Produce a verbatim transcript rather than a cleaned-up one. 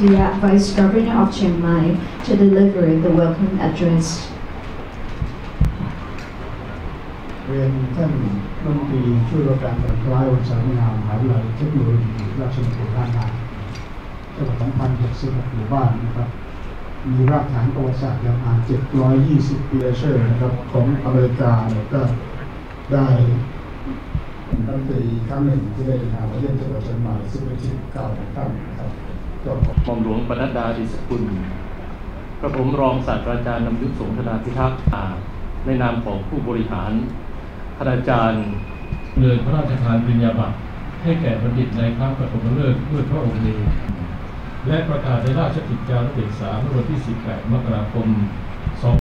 Supriya, Vice Governor of Chiang Mai, to deliver the welcome address. เรียนท่านรัฐมนตรีช่วยราชการจังหวัดคล้ายวันสามงามมหาวิทยาลัยเทคโนโลยีราชมงคลล้านนาจังหวัดสองพันหกสิบหกหมู่บ้านนะครับมีรากฐานประวัติศาสตร์ยาวนานเจ็ดร้อยยี่สิบปีเชอร์นะครับของอเมริกาเนี่ยก็ได้ตั้งแต่ครั้งหนึ่งที่ได้ทางมาเยี่ยมจังหวัดเชียงใหม่ซึ่งเป็นที่เก่าของท่านนะครับหม่อมหลวงปนัดดาดิศกุลกระผมรองศาสตราจารย์นำยุทธสงฆ์ธนาพิทักษ์ในนามของผู้บริหารคณาจารย์เรือนพระราชทานปริญญาบัตรให้แก่บัณฑิตในครั้งปฐมฤกษ์ด้วยพระองค์เองและประกาศในราชกิจจานุเบกษาเมื่อวันที่สิบแปดมกราคม